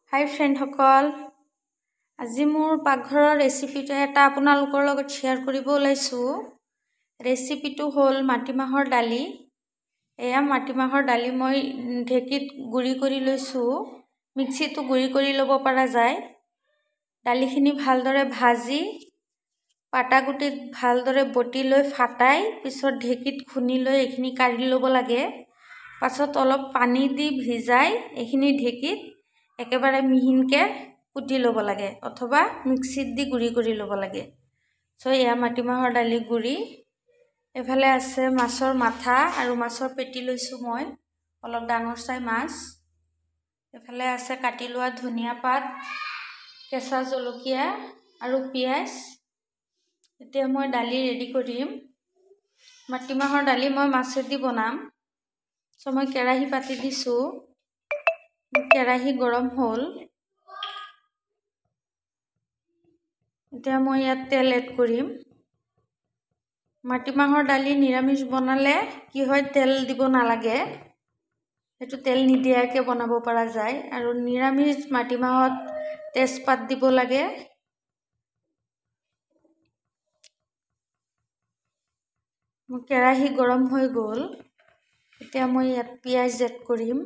হাই ফ্ৰেণ্ডসকল, আজি মোৰ পাকঘৰৰ ৰেচিপিটো এটা আপোনালোকৰ লগত শ্বেয়াৰ কৰিব ওলাইছোঁ। ৰেচিপিটো হ'ল মাটিমাহৰ দালি। এয়া মাটিমাহৰ দালি মই ঢেঁকীত গুড়ি কৰি লৈছোঁ। মিক্সিতো গুড়ি কৰি ল'ব পৰা যায়। দালিখিনি ভালদৰে ভাজি পাটাগুটিত ভালদৰে বটি লৈ ফাটাই পিছত ঢেঁকীত খুন্দি লৈ এইখিনি কাঢ়ি ল'ব লাগে। পাছত অলপ পানী দি ভিজাই এইখিনি ঢেঁকীত একেবাৰে মিহিনকৈ কুটি ল'ব লাগে অথবা মিক্সিত দি গুড়ি কৰি ল'ব লাগে। এয়া মাটিমাহৰ দালি গুড়ি। এফালে আছে মাছৰ মাথা আৰু মাছৰ পেটি লৈছোঁ মই, অলপ ডাঙৰ চাই মাছ। এফালে আছে কাটি লোৱা ধনিয়া পাত, কেঁচা জলকীয়া আৰু পিঁয়াজ। এতিয়া মই দালি ৰেডি কৰিম। মাটিমাহৰ দালি মই মাছেদি বনাম। মই কেৰাহী পাতি দিছোঁ। কেৰাহী গৰম হ'ল। এতিয়া মই ইয়াত তেল এড কৰিম। মাটিমাহৰ দালি নিৰামিষ বনালে কি হয়, তেল দিব নালাগে। সেইটো তেল নিদিয়াকৈ বনাব পৰা যায়। আৰু নিৰামিষ মাটিমাহত তেজপাত দিব লাগে। কেৰাহী গৰম হৈ গ'ল। এতিয়া মই ইয়াত পিঁয়াজ এড কৰিম।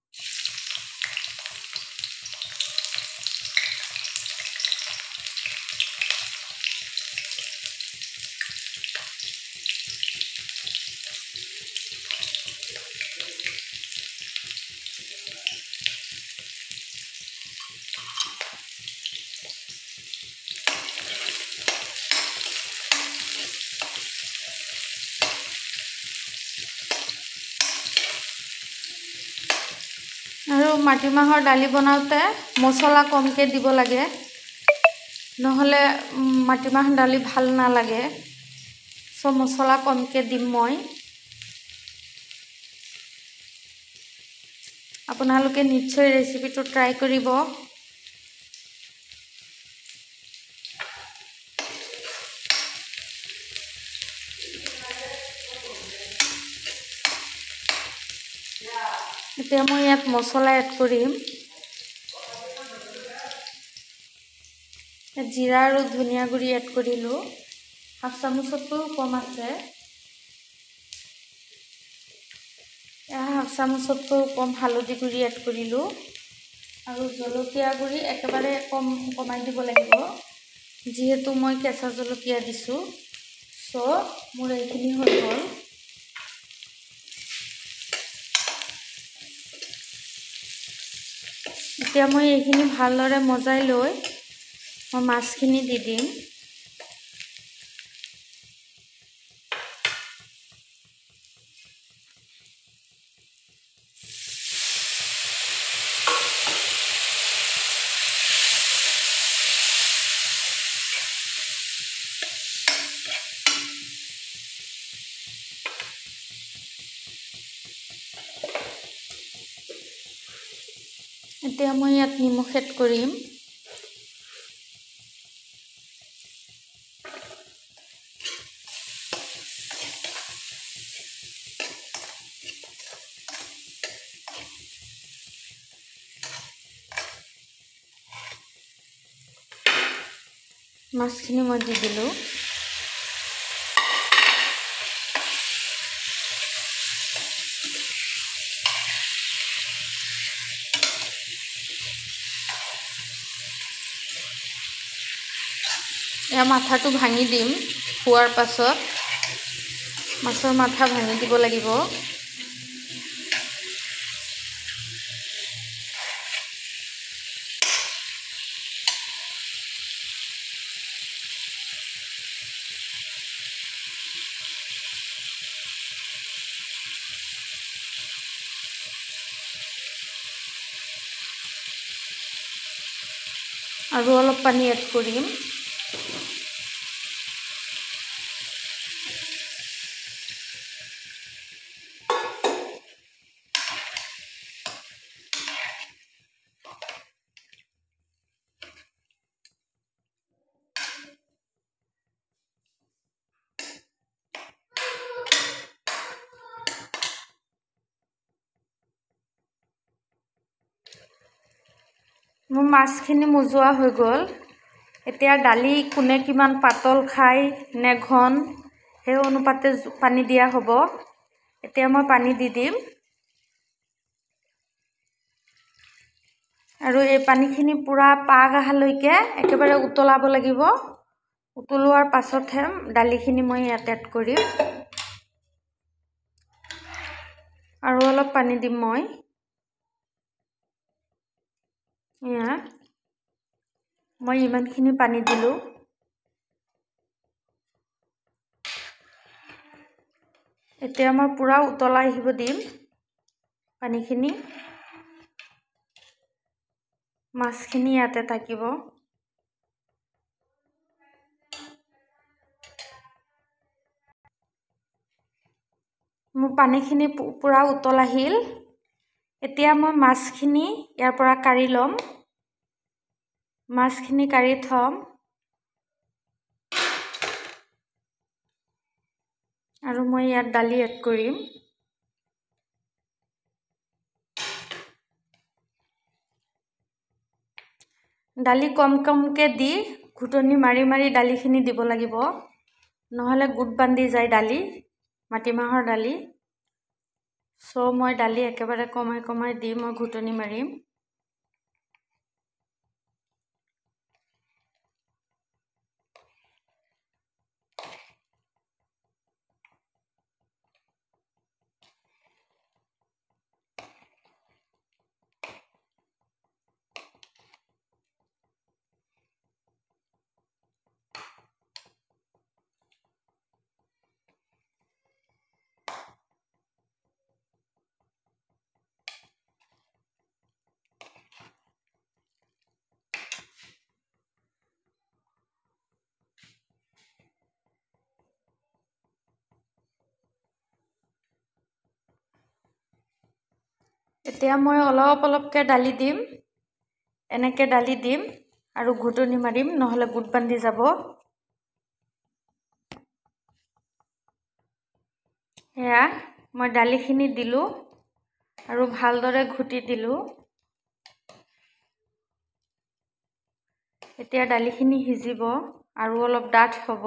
আৰু মাটিমাহৰ দালি বনাওঁতে মছলা কমকৈ দিব লাগে, নহ'লে মাটিমাহৰ দালি ভাল নালাগে। মছলা কমকৈ দিম মই। আপোনালোকে নিশ্চয় ৰেচিপিটো ট্ৰাই কৰিব। এতিয়া মই ইয়াত মছলা এড কৰিম। জিৰা আৰু ধনিয়া গুড়ি এড কৰিলোঁ। হাফ চামুচতকৈও কম আছে। হাফ চামুচতকৈও কম হালধি গুড়ি এড কৰিলোঁ। আৰু জলকীয়া গুড়ি একেবাৰে কমাই দিব লাগিব, যিহেতু মই কেঁচা জলকীয়া দিছোঁ। মোৰ এইখিনি হৈ গ'ল। এতিয়া মই এইখিনি ভালদৰে মজাই লৈ মই মাছখিনি দি দিম। এতিয়া মই ইয়াত নিমখ এড কৰিম। মাছখিনি মই দি দিলোঁ। এয়া মাথাটো ভাঙি দিম। খোৱাৰ পাছত মাছৰ মাথা ভাঙি দিব লাগিব। আৰু অলপ পানী এড কৰিম। মোৰ মাছখিনি মুজোৱা হৈ গ'ল। এতিয়া দালি কোনে কিমান পাতল খায় নে ঘন সেই অনুপাতে পানী দিয়া হ'ব। এতিয়া মই পানী দি দিম আৰু এই পানীখিনি পুৰা পাগ অহালৈকে একেবাৰে উতলাব লাগিব। উতলোৱাৰ পাছতহে দালিখিনি মই ইয়াত এড কৰিম আৰু অলপ পানী দিম মই। মই ইমানখিনি পানী দিলোঁ। এতিয়া মই পুৰা উতলাই আহিব দিম পানীখিনি। মাছখিনি ইয়াতে থাকিব। মোৰ পানীখিনি পুৰা উতল আহিল। এতিয়া মই মাছখিনি ইয়াৰ পৰা কাঢ়ি ল'ম। মাছখিনি কাঢ়ি থ'ম আৰু মই ইয়াত দালি এড কৰিম। দালি কম কমকৈ দি ঘুটনি মাৰি মাৰি দালিখিনি দিব লাগিব, নহ'লে গোট বান্ধি যায় দালি, মাটিমাহৰ দালি। মই দালি একেবাৰে কমাই কমাই দি মই ঘুটনি মাৰিম। এতিয়া মই অলপ অলপকৈ দালি দিম, এনেকৈ দালি দিম আৰু ঘুটনি মাৰিম, নহ'লে গোট বান্ধি যাব। এয়া মই দালিখিনি দিলোঁ আৰু ভালদৰে ঘুটি দিলোঁ। এতিয়া দালিখিনি সিজিব আৰু অলপ ডাঠ হ'ব।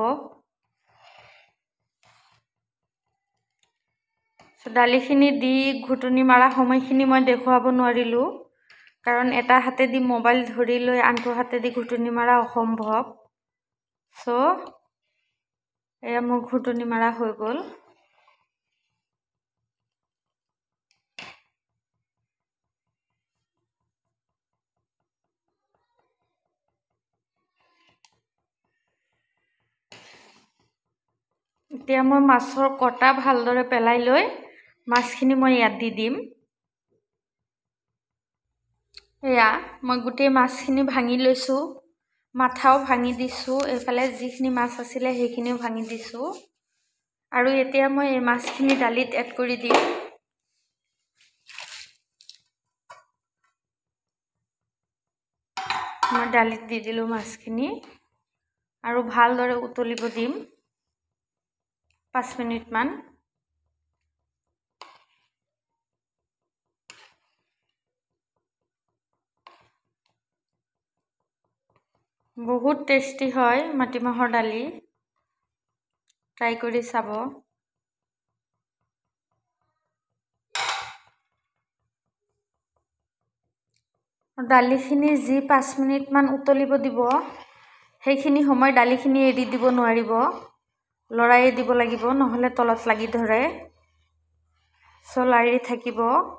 দালিখিনি দি ঘুটনি মৰা সময়খিনি মই দেখুৱাব নোৱাৰিলোঁ, কাৰণ এটা হাতেদি মোবাইল ধৰি লৈ আনটো হাতেদি ঘুটনি মৰা অসম্ভৱ। এয়া মোৰ ঘুটনি মৰা হৈ গ'ল। এতিয়া মই মাছৰ কটা ভালদৰে পেলাই লৈ মাছখিনি মই ইয়াত দি দিম। এয়া মই গোটেই মাছখিনি ভাঙি লৈছোঁ, মাথাও ভাঙি দিছোঁ, এইফালে যিখিনি মাছ আছিলে সেইখিনিও ভাঙি দিছোঁ। আৰু এতিয়া মই এই মাছখিনি দালিত এড কৰি দিম। মই দালিত দি দিলোঁ মাছখিনি আৰু ভালদৰে উতলিব দিম 5 মিনিটমান। বহুত টেষ্টি হয় মাটিমাহৰ দালি, ট্ৰাই কৰি চাব। দালিখিনি যি 5 মিনিটমান উতলিব দিব, সেইখিনি সময় দালিখিনি এৰি দিব নোৱাৰিব, লৰাই দিব লাগিব, নহ'লে তলত লাগি ধৰে। লাৰি থাকিব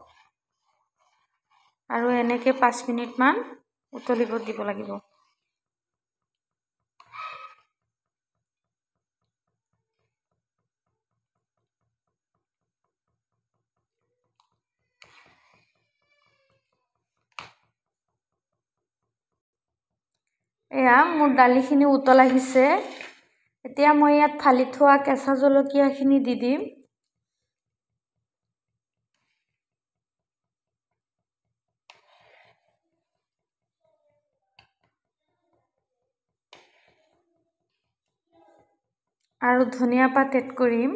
আৰু এনেকৈ 5 মিনিটমান উতলিব দিব লাগিব। এয়া মোৰ দালিখিনি উতল আহিছে। এতিয়া মই ইয়াত ফালি থোৱা কেঁচা জলকীয়াখিনি দি দিম। আৰু ধনিয়া পাত এড কৰিম।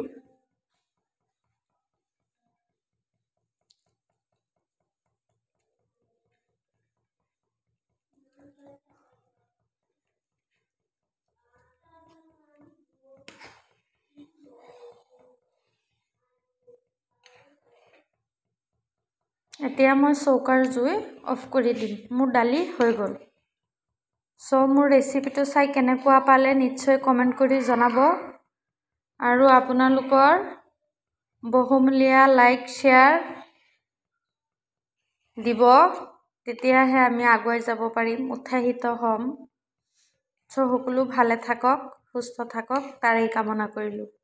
এতিয়া মই চৌকাৰ জুই অফ কৰি দিম। মোৰ দালি হৈ গ'ল। মোৰ ৰেচিপিটো চাই কেনেকুৱা পালে নিশ্চয় কমেণ্ট কৰি জনাব। আৰু আপোনালোকৰ বহুমূলীয়া লাইক শ্বেয়াৰ দিব, তেতিয়াহে আমি আগুৱাই যাব পাৰিম, উৎসাহিত হ'ম। সকলো ভালে থাকক, সুস্থ থাকক, তাৰেই কামনা কৰিলোঁ।